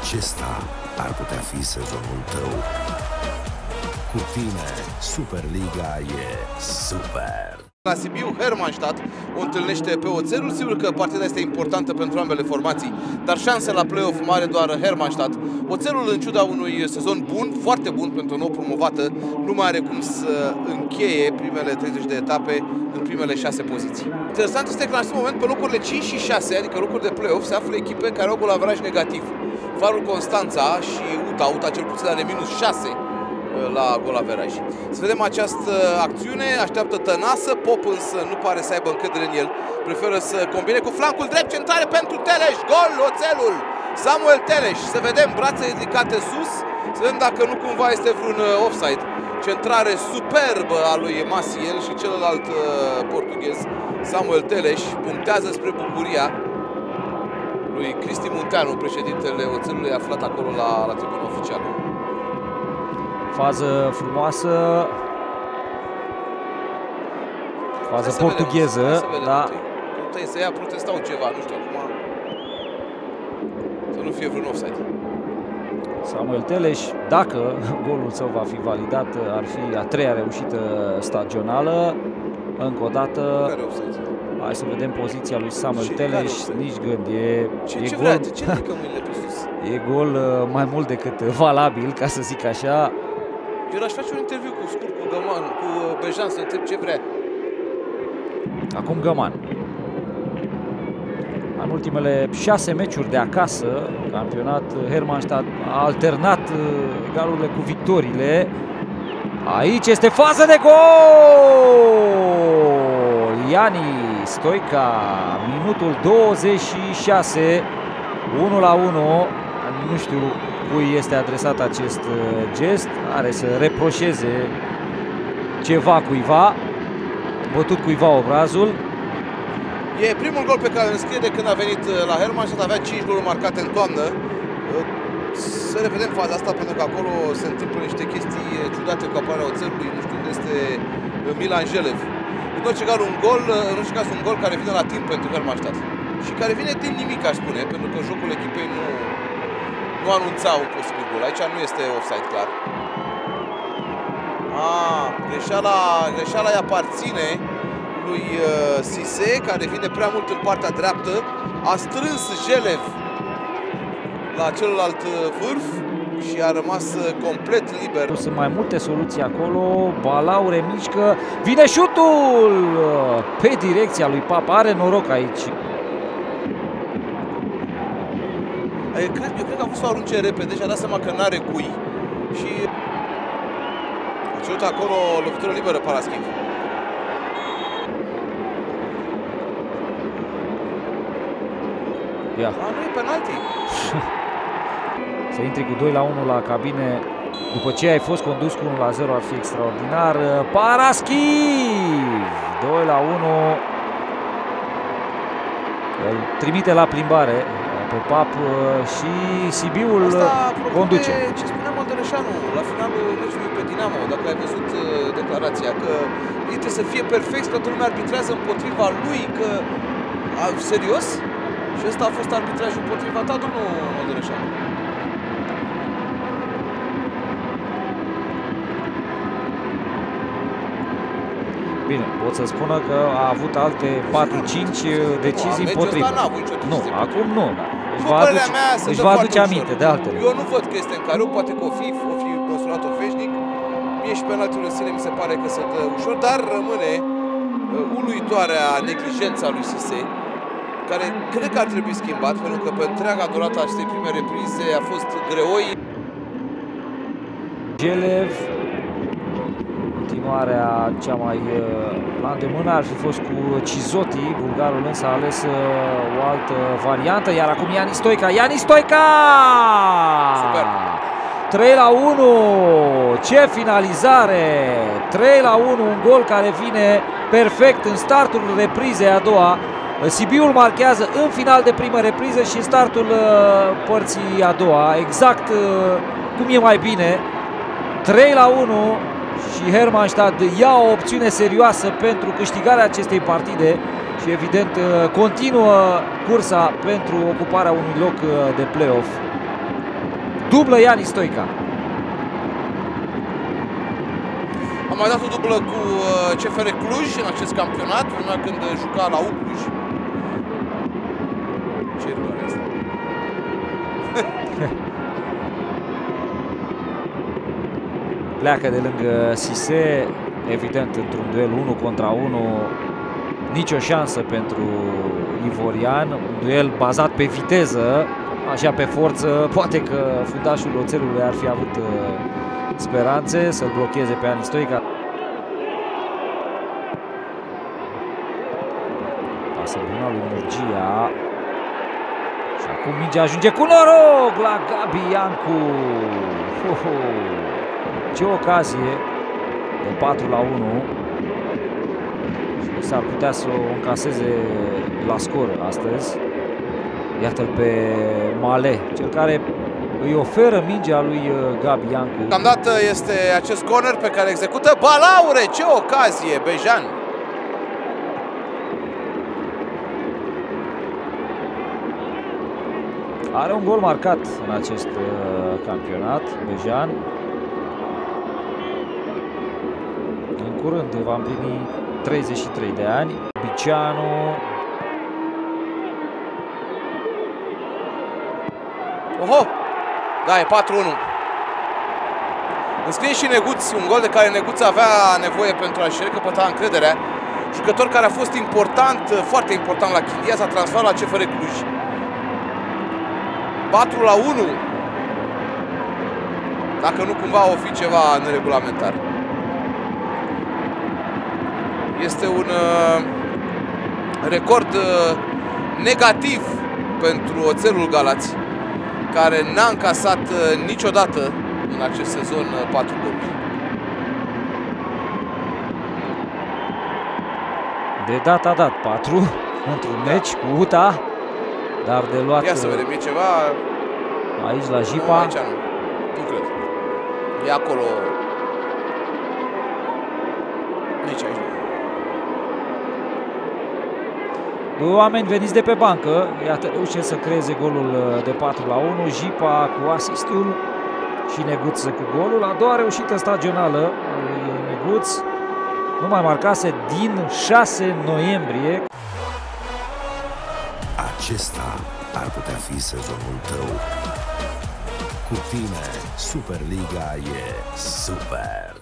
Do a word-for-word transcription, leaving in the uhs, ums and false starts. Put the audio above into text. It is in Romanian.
Acesta ar putea fi sezonul tău. Cu tine, Superliga e super! La Sibiu, Hermannstadt o întâlnește pe Oțelul. Sigur că partida este importantă pentru ambele formații, dar șanse la play-off mare doar Hermannstadt. Oțelul, în ciuda unui sezon bun, foarte bun pentru o nouă promovată, nu mai are cum să încheie primele treizeci de etape în primele șase poziții. Interesant este că în acest moment pe locurile cinci și șase, adică locuri de play-off, se află echipe care au golavraj negativ. Farul Constanța și UTA, UTA cel puțin are minus șase la golaveraj. Să vedem această acțiune, așteaptă Tănasă, Pop însă nu pare să aibă încredere în el, preferă să combine cu flancul drept, centrare pentru Teleș, gol, Oțelul, Samuel Teleș, să vedem, brațe ridicate sus, să vedem dacă nu cumva este vreun offside. Centrare superbă a lui Maciel și celălalt uh, portughez, Samuel Teleș, punctează spre bucuria lui Cristi Munteanu, președintele Oțelului, aflat acolo la, la tribuna oficială. Fază frumoasă, fază să portugheză, vedem, da. Puteai să ia, protestau ceva, nu știu acum, să nu fie vreun offside. Samuel Teleș, dacă golul său va fi validat, ar fi a treia reușită stagională. Încă o dată, hai să vedem poziția lui Samuel Teleș, nici gând, e, ce, e ce gol, vrea? Ce ridică mâinile pe sus? E gol mai mult decât valabil, ca să zic așa. Eu aș face un interviu cu scurt, cu Găman, cu Bejan, să întreb ce vrea. Acum Găman. În ultimele șase meciuri de acasă, campionat, Hermannstadt a alternat egalurile cu victoriile. Aici este fază de gol! Iani Stoica, minutul douăzeci și șase, unu la unu. Nu știu cui este adresat acest gest, are să reproșeze ceva cuiva, bătut cuiva obrazul. E primul gol pe care îl înscrie de când a venit la Hermannstadt, avea cinci goluri marcate în toamnă. Să revedem faza asta, pentru că acolo se întâmplă niște chestii ciudate cu apărarea Oțelului, nu știu unde este Milan Jelev. În orice caz un gol, în orice caz un gol care vine la timp pentru Hermannstadt și care vine din nimic, aș spune, pentru că jocul echipei nu, nu anunța un posibil gol. Aici nu este offside clar. Ah, greșeala, greșeala îi aparține lui Sise, care vine prea mult în partea dreaptă. A strâns Jelev la celălalt vârf și a rămas complet liber. Sunt mai multe soluții acolo. Balaure mișcă, vine șutul pe direcția lui Papa. Are noroc aici. Eu cred, eu cred că a vrut să o arunce repede și a dat seama că n-are cui. Și a cerut acolo lovitură liberă Paraschiv. Ia. A, nu e penalti. Să intri cu doi la unu la cabine după ce ai fost condus cu unu la zero ar fi extraordinar. Paraschiv! doi la unu. Îl trimite la plimbare pe Pap și Sibiul conduce. Ce spunea Măldărășanu la finalul meciului pe Dinamo, dacă ai văzut declarația, că ei trebuie să fie perfect, toată lumea arbitrează împotriva lui, că a, serios? Și ăsta a fost arbitrajul împotriva ta, domnul Măldărășanu. Bine, pot să spună că a avut alte patru cinci decizii împotriva. Nu, acum nu. Își va aduce, își va aduce aminte de altele. Eu nu văd că este în cariu, poate că o fi, o fi consulat-o feșnic. Mie și penaltiul în sine mi se pare că se dă ușor, dar rămâne uluitoarea neglijența lui Sise, care cred că ar trebui schimbat, pentru că pe întreaga durată acestei prime reprize a fost greoi. Jelev, continuarea cea mai la îndemână ar fi fost cu Cizotti, bulgarul însă a ales o altă variantă, iar acum Iani Stoica, Iani Stoica! Super! trei la unu, ce finalizare! trei la unu, un gol care vine perfect în startul reprizei a doua. Sibiul marchează în final de primă repriză și în startul părții a doua, exact cum e mai bine. trei la unu și Hermannstadt ia o opțiune serioasă pentru câștigarea acestei partide și evident continuă cursa pentru ocuparea unui loc de play-off. dublă Iani Stoica. Am mai dat o dublă cu C F R Cluj în acest campionat, vremea când juca la U Cluj. Ce eroare asta? Pleacă de lângă Sise, evident într-un duel unu contra unu, nicio șansă pentru ivorian, un duel bazat pe viteză, așa pe forță, poate că fundașul Oțelului ar fi avut speranțe să-l blocheze pe Iani Stoica. Pasă bună lui Murgia. Și acum mingea ajunge cu noroc la Gabi Iancu. Ho, ho. Ce ocazie de patru la unu. Și s-ar putea să o încaseze la scor astăzi. Iată-l pe Male, cel care îi oferă mingea lui Gabi Iancu. Deocamdată este acest corner pe care execută Balaure. Ce ocazie, Bejan! Are un gol marcat în acest uh, campionat, Bejan. În curând va împlini treizeci și trei de ani. Bicianu. Oho! Da, e patru unu. Înscrie și Neguț, un gol de care Neguț avea nevoie pentru a-și recăpăta încrederea. Jucător care a fost important, foarte important la Chindia, s-a transferat la C F R Cluj. patru la unu. Dacă nu cumva o fi ceva neregulamentar. Este un uh, record uh, negativ pentru Oțelul Galați, care n-a încasat uh, niciodată în acest sezon uh, patru goluri. De dat a dat patru într-un da. meci cu U T A, dar de luat... Ia să vedem, e ceva... Aici la Jipa. Nu, aici nu. Nu cred. E acolo... Nici aici nu. Doi oameni veniți de pe bancă, iată, reușesc să creeze golul de patru la unu, Jipa cu asistul și Neguț cu golul. A doua reușită stagională a lui Neguț, nu mai marcase din șase noiembrie. Acesta ar putea fi sezonul tău. Cu tine, Superliga e super!